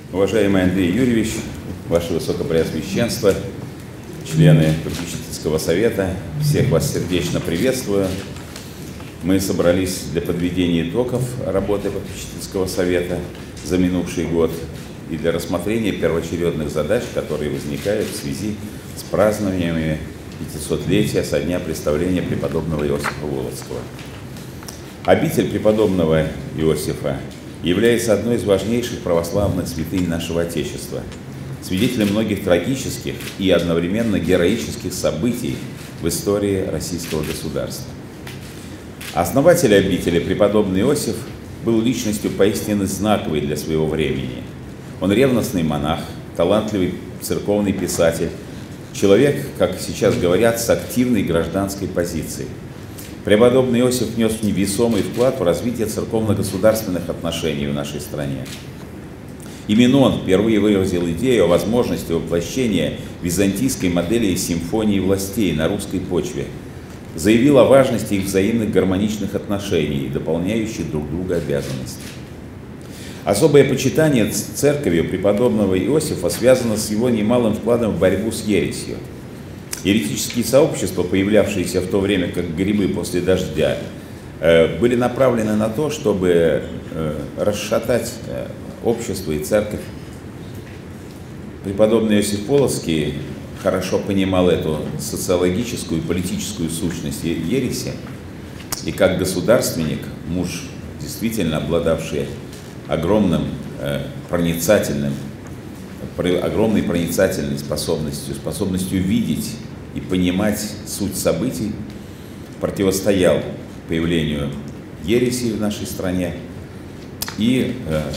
Уважаемый Андрей Юрьевич, Ваше Высокопреосвященство, члены Попечительского совета, всех вас сердечно приветствую. Мы собрались для подведения итогов работы Попечительского совета за минувший год и для рассмотрения первоочередных задач, которые возникают в связи с празднованиями 500-летия со дня представления преподобного Иосифа Волоцкого. Обитель преподобного Иосифа является одной из важнейших православных святынь нашего Отечества, свидетелем многих трагических и одновременно героических событий в истории российского государства. Основатель обители, преподобный Иосиф, был личностью поистине знаковой для своего времени. Он ревностный монах, талантливый церковный писатель, человек, как сейчас говорят, с активной гражданской позицией. Преподобный Иосиф внес невесомый вклад в развитие церковно-государственных отношений в нашей стране. Именно он впервые выразил идею о возможности воплощения византийской модели симфонии властей на русской почве, заявил о важности их взаимных гармоничных отношений и дополняющих друг друга обязанностей. Особое почитание церковью преподобного Иосифа связано с его немалым вкладом в борьбу с ересью. Еретические сообщества, появлявшиеся в то время как грибы после дождя, были направлены на то, чтобы расшатать общество и церковь. Преподобный Иосиф Полоцкий хорошо понимал эту социологическую и политическую сущность ереси, и как государственник, муж, действительно обладавший огромной проницательной способностью видеть и понимать суть событий, противостоял появлению ереси в нашей стране и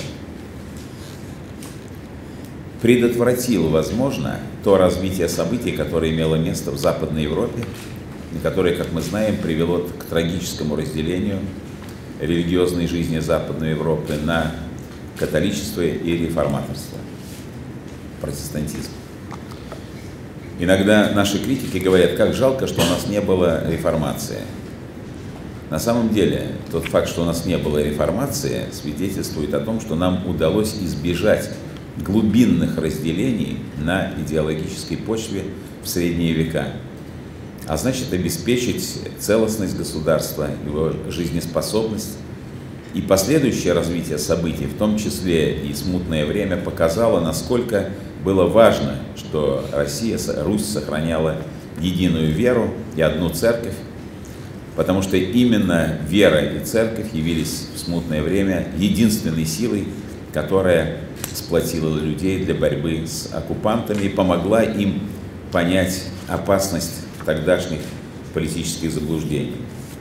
предотвратил, возможно, то развитие событий, которое имело место в Западной Европе, и которое, как мы знаем, привело к трагическому разделению религиозной жизни Западной Европы на католичество и реформаторство, протестантизм. Иногда наши критики говорят, как жалко, что у нас не было реформации. На самом деле, тот факт, что у нас не было реформации, свидетельствует о том, что нам удалось избежать глубинных разделений на идеологической почве в средние века, а значит обеспечить целостность государства, его жизнеспособность. И последующее развитие событий, в том числе и смутное время, показало, насколько было важно, что Русь сохраняла единую веру и одну церковь, потому что именно вера и церковь явились в смутное время единственной силой, которая сплотила людей для борьбы с оккупантами и помогла им понять опасность тогдашних политических заблуждений.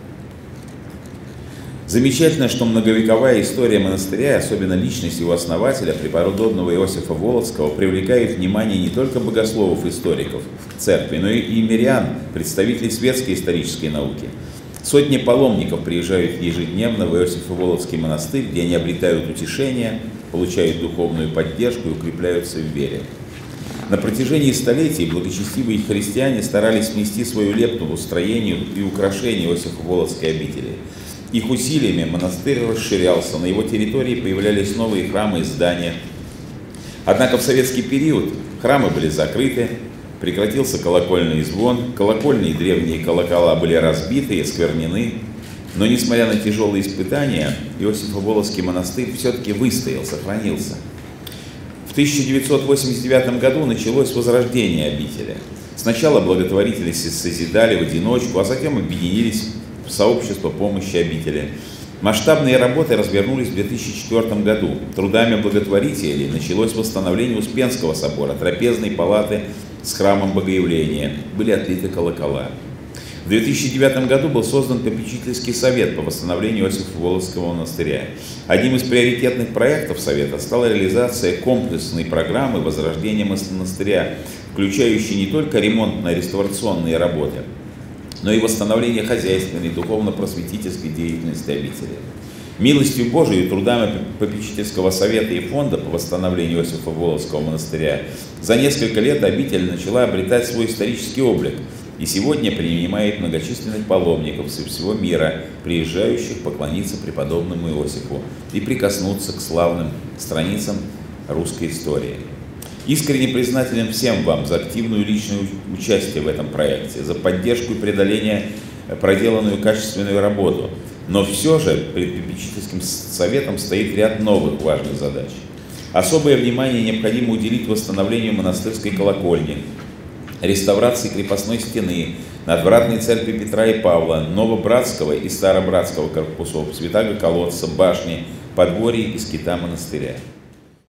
Замечательно, что многовековая история монастыря, особенно личность его основателя, преподобного Иосифа Волоцкого, привлекает внимание не только богословов-историков церкви, но и мирян, представителей светской исторической науки. Сотни паломников приезжают ежедневно в Иосифо-Волоцкий монастырь, где они обретают утешение, получают духовную поддержку и укрепляются в вере. На протяжении столетий благочестивые христиане старались внести свою лепту в устроение и украшение Иосифо-Волоцкой обители. Их усилиями монастырь расширялся, на его территории появлялись новые храмы и здания. Однако в советский период храмы были закрыты, прекратился колокольный звон, колокольные древние колокола были разбиты и осквернены. Но, несмотря на тяжелые испытания, Иосифо-Волоцкий монастырь все-таки выстоял, сохранился. В 1989 году началось возрождение обители. Сначала благотворители созидали в одиночку, а затем объединились в сообщество помощи обители. Масштабные работы развернулись в 2004 году. Трудами благотворителей началось восстановление Успенского собора, трапезной палаты с храмом Богоявления. Были отлиты колокола. В 2009 году был создан попечительский совет по восстановлению Иосифо-Волоцкого монастыря. Одним из приоритетных проектов совета стала реализация комплексной программы возрождения монастыря, включающей не только ремонтно-реставрационные работы, но и восстановление хозяйственной, духовно-просветительской деятельности обители. Милостью Божией и трудами попечительского совета и фонда по восстановлению Иосифо-Волоцкого монастыря за несколько лет обитель начала обретать свой исторический облик и сегодня принимает многочисленных паломников со всего мира, приезжающих поклониться преподобному Иосифу и прикоснуться к славным страницам русской истории. Искренне признателен всем вам за активную личное участие в этом проекте, за поддержку и преодоление проделанную качественную работу. Но все же перед попечительским советом стоит ряд новых важных задач. Особое внимание необходимо уделить восстановлению монастырской колокольни, реставрации крепостной стены, надвратной церкви Петра и Павла, Новобратского и Старобратского корпусов, Святаго колодца, башни, подворий и скита монастыря.